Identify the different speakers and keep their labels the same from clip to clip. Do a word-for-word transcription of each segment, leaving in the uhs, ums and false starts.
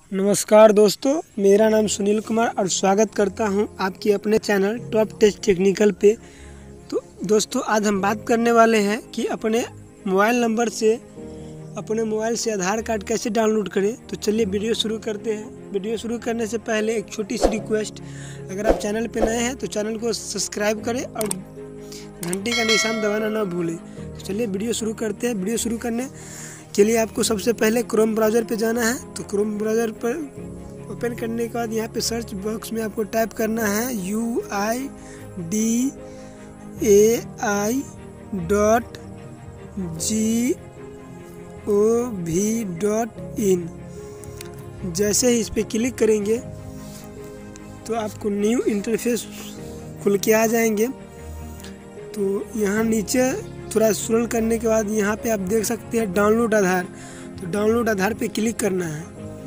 Speaker 1: नमस्कार दोस्तों, मेरा नाम सुनील कुमार और स्वागत करता हूं आपके अपने चैनल टॉप टेस्ट टेक्निकल पे। तो दोस्तों, आज हम बात करने वाले हैं कि अपने मोबाइल नंबर से अपने मोबाइल से आधार कार्ड कैसे डाउनलोड करें। तो चलिए वीडियो शुरू करते हैं। वीडियो शुरू करने से पहले एक छोटी सी रिक्वेस्ट, अगर आप चैनल पे नए हैं तो चैनल को सब्सक्राइब करें और घंटी का निशान दबाना ना भूलें। तो चलिए वीडियो शुरू करते हैं। वीडियो शुरू करने के लिए आपको सबसे पहले क्रोम ब्राउज़र पे जाना है। तो क्रोम ब्राउज़र पर ओपन करने के बाद यहाँ पे सर्च बॉक्स में आपको टाइप करना है U I D A I dot G O V dot in. जैसे ही इस पर क्लिक करेंगे तो आपको न्यू इंटरफेस खुल के आ जाएंगे। तो यहाँ नीचे थोड़ा स्क्रॉल करने के बाद यहाँ पे आप देख सकते हैं डाउनलोड आधार। तो डाउनलोड आधार पे क्लिक करना है।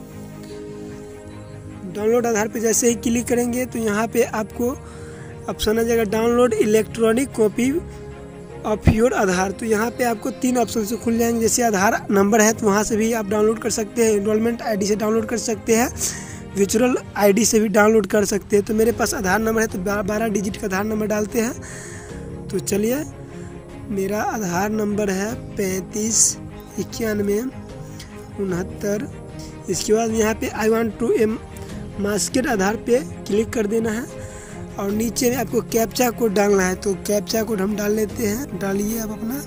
Speaker 1: डाउनलोड आधार पे जैसे ही क्लिक करेंगे तो यहाँ पे आपको ऑप्शन आ जाएगा download electronic copy of your Aadhaar. तो यहाँ पे आपको तीन ऑप्शन से खुल जाएंगे। जैसे आधार नंबर है तो वहाँ से भी आप डाउनलोड कर सकते हैं, एनरोलमेंट आईडी से डाउनलोड कर सकते हैं, वर्चुअल आईडी से भी डाउनलोड कर सकते हैं। तो मेरे पास आधार नंबर है तो बारह डिजिट का आधार नंबर डालते हैं। तो चलिए, मेरा आधार नंबर है पैंतीस इक्यानवे उनहत्तर। इसके बाद यहाँ पे आई वांट टू एम मास्केट आधार पे क्लिक कर देना है और नीचे में आपको कैप्चा कोड डालना है। तो कैप्चा कोड हम डाल लेते हैं। डालिए आप अपना।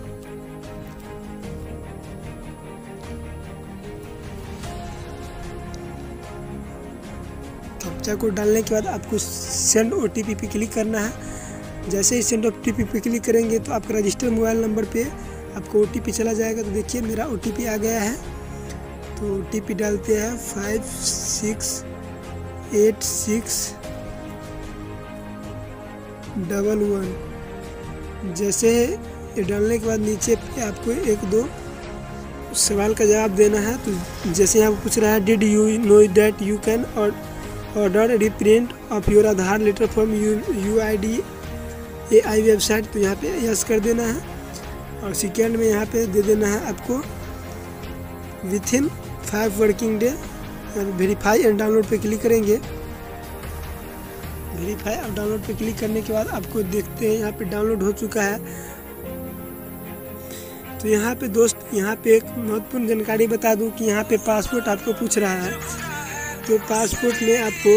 Speaker 1: कैप्चा कोड डालने के बाद आपको सेंड ओटीपी पे क्लिक करना है। जैसे ही सेंड ओटीपी पे क्लिक करेंगे तो आपका रजिस्टर्ड मोबाइल नंबर पे आपको ओटीपी चला जाएगा। तो देखिए मेरा ओटीपी आ गया है। तो ओटीपी डालते हैं five six eight six double one. जैसे ये डालने के बाद नीचे पे आपको एक दो सवाल का जवाब देना है। तो जैसे यहाँ पूछ रहा है did you know that you can order reprint of your Aadhaar letter from U U I D A I website. तो यहाँ पे यस कर देना है और सेकेंड में यहाँ पे दे देना है आपको within five working day. Verify and download पे क्लिक करेंगे। वेरीफाई और डाउनलोड पे क्लिक करने के बाद आपको देखते हैं यहाँ पे डाउनलोड हो चुका है। तो यहाँ पे दोस्त, यहाँ पे एक महत्वपूर्ण जानकारी बता दूँ कि यहाँ पे पासपोर्ट आपको पूछ रहा है। तो पासपोर्ट में आपको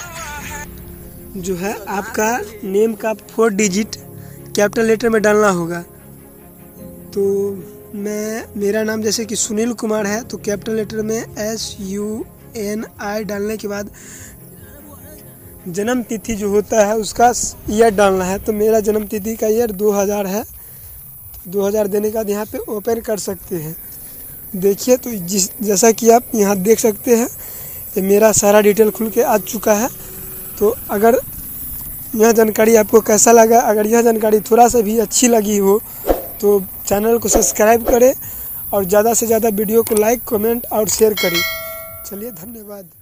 Speaker 1: जो है आपका नेम का फोर डिजिट कैपिटल लेटर में डालना होगा। तो मैं मेरा नाम जैसे कि सुनील कुमार है तो कैपिटल लेटर में एस यू एन आई डालने के बाद जन्म तिथि जो होता है उसका ईयर डालना है। तो मेरा जन्म तिथि का ईयर दो हज़ार है। दो हज़ार देने के बाद यहाँ पे ओपन कर सकते हैं। देखिए, तो जिस जैसा कि आप यहाँ देख सकते हैं ये मेरा सारा डिटेल खुल के आ चुका है। तो अगर यह जानकारी आपको कैसा लगा, अगर यह जानकारी थोड़ा सा भी अच्छी लगी हो तो चैनल को सब्सक्राइब करें और ज़्यादा से ज़्यादा वीडियो को लाइक, कमेंट और शेयर करें। चलिए, धन्यवाद।